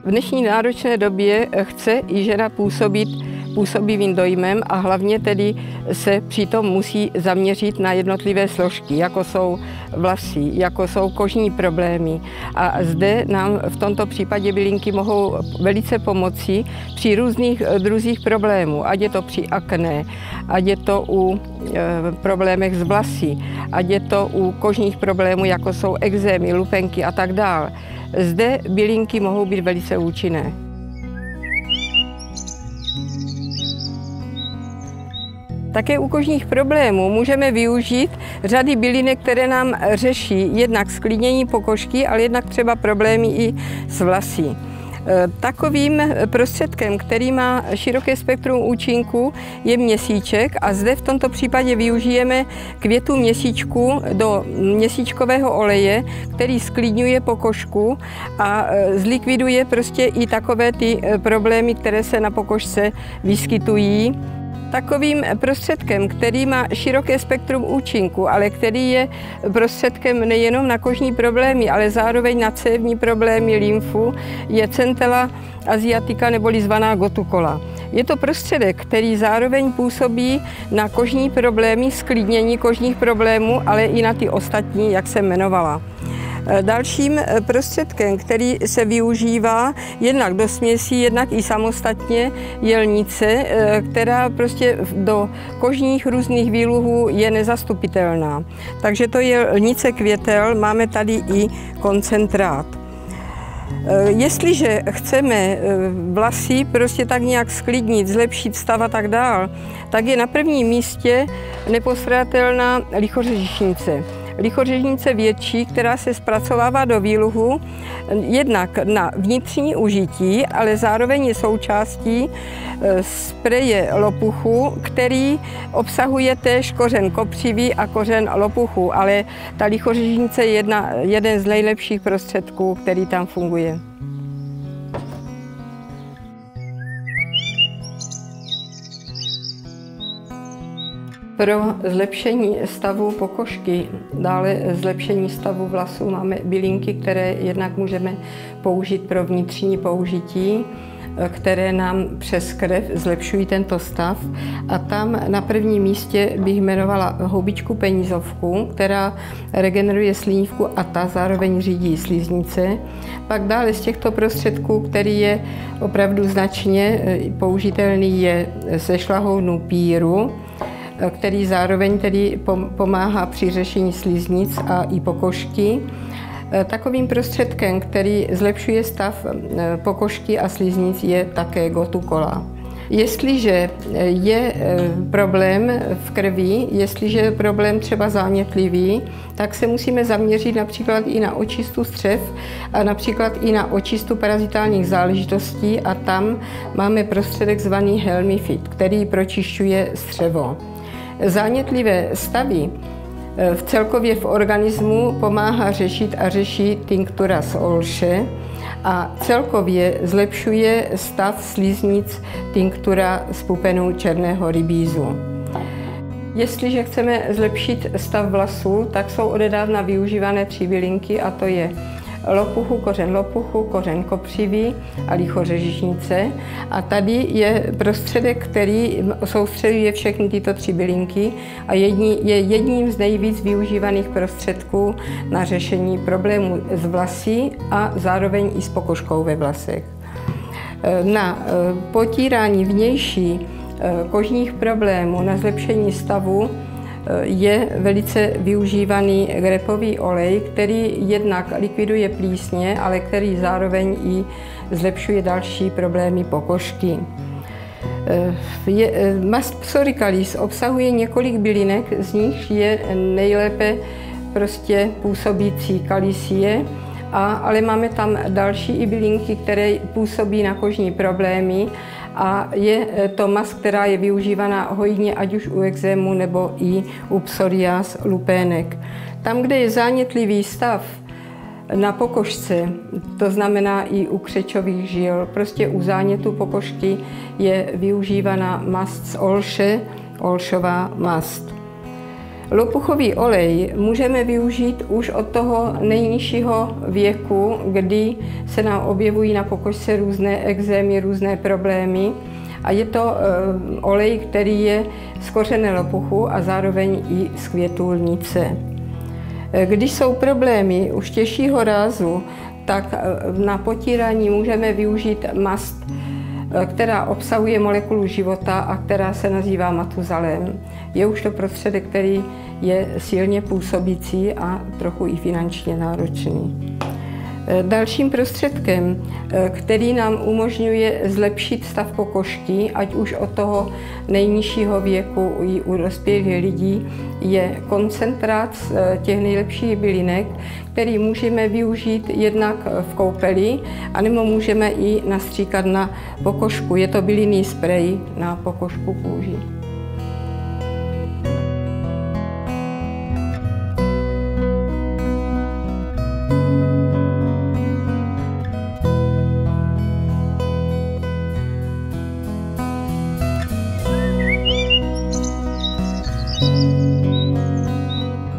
V dnešní náročné době chce i žena působit působivým dojmem a hlavně tedy se přitom musí zaměřit na jednotlivé složky, jako jsou vlasy, jako jsou kožní problémy. A zde nám v tomto případě bylinky mohou velice pomoci při různých druzích problémů, ať je to při akné, ať je to u problémech s vlasy, ať je to u kožních problémů, jako jsou ekzémy, lupenky a tak dále. Zde bylinky mohou být velice účinné. Také u kožních problémů můžeme využít řady bylinek, které nám řeší jednak sklidnění pokožky, ale jednak třeba problémy i s vlasy. Takovým prostředkem, který má široké spektrum účinku, je měsíček a zde v tomto případě využijeme květu měsíčku do měsíčkového oleje, který sklidňuje pokožku a zlikviduje prostě i takové ty problémy, které se na pokožce vyskytují. Takovým prostředkem, který má široké spektrum účinku, ale který je prostředkem nejenom na kožní problémy, ale zároveň na cévní problémy, lymfu, je Centella asiatica neboli zvaná gotukola. Je to prostředek, který zároveň působí na kožní problémy, sklidnění kožních problémů, ale i na ty ostatní, jak jsem jmenovala. Dalším prostředkem, který se využívá jednak do směsí, jednak i samostatně, je lnice, která prostě do kožních různých výluhů je nezastupitelná. Takže to je lnice květel, máme tady i koncentrát. Jestliže chceme vlasy prostě tak nějak sklidnit, zlepšit stav a tak dál, tak je na prvním místě nepostradatelná lichořežišnice. Lichořežnice větší, která se zpracovává do výluhu jednak na vnitřní užití, ale zároveň je součástí spreje lopuchu, který obsahuje též kořen kopřivý a kořen lopuchu, ale ta lichořežnice je jeden z nejlepších prostředků, který tam funguje. Pro zlepšení stavu pokožky, dále zlepšení stavu vlasů máme bylinky, které jednak můžeme použít pro vnitřní použití, které nám přes krev zlepšují tento stav. A tam na prvním místě bych jmenovala houbičku penízovku, která regeneruje slinivku a ta zároveň řídí sliznice. Pak dále z těchto prostředků, který je opravdu značně použitelný, je ze šlahounů píru, který zároveň tedy pomáhá při řešení sliznic a i pokožky. Takovým prostředkem, který zlepšuje stav pokožky a sliznic, je také gotukola. Jestliže je problém v krvi, jestliže je problém třeba zánětlivý, tak se musíme zaměřit například i na očistu střev a například i na očistu parazitálních záležitostí a tam máme prostředek zvaný Helmifit, který pročišťuje střevo. Zánětlivé stavy celkově v organismu pomáhá řešit a řeší tinktura z olše a celkově zlepšuje stav sliznic tinktura z pupenů černého rybízu. Jestliže chceme zlepšit stav vlasů, tak jsou odedávna využívané 3 bylinky a to je lopuchu, kořen kopřivý a lichořežišnice. A tady je prostředek, který soustředuje všechny tyto 3 bylinky a je jedním z nejvíc využívaných prostředků na řešení problémů s vlasy a zároveň i s pokožkou ve vlasech. Na potírání vnější kožních problémů, na zlepšení stavu je velice využívaný grapový olej, který jednak likviduje plísně, ale který zároveň i zlepšuje další problémy pokožky. Mast psoricalis obsahuje několik bylinek, z nich je nejlépe prostě působící kalisie, ale máme tam další i bylinky, které působí na kožní problémy a je to mast, která je využívaná hojně ať už u ekzému nebo i u psoriáz lupének. Tam, kde je zánětlivý stav na pokožce, to znamená i u křečových žil, prostě u zánětu pokožky je využívaná mast z olše, olšová mast. Lopuchový olej můžeme využít už od toho nejnižšího věku, kdy se nám objevují na pokožce různé ekzémy, různé problémy. A je to olej, který je z kořene lopuchu a zároveň i z květulnice. Když jsou problémy už těžšího rázu, tak na potírání můžeme využít mast, která obsahuje molekulu života a která se nazývá matuzalem. Je už to prostředek, který je silně působící a trochu i finančně náročný. Dalším prostředkem, který nám umožňuje zlepšit stav pokožky, ať už od toho nejnižšího věku i u dospělých lidí, je koncentrát těch nejlepších bylinek, který můžeme využít jednak v koupeli, anebo můžeme i nastříkat na pokožku. Je to bylinný sprej na pokožku kůži.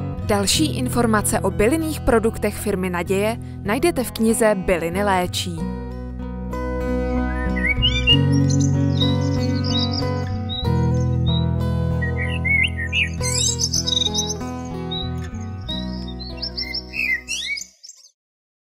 Další informace o bylinných produktech firmy Naděje najdete v knize Byliny léčí.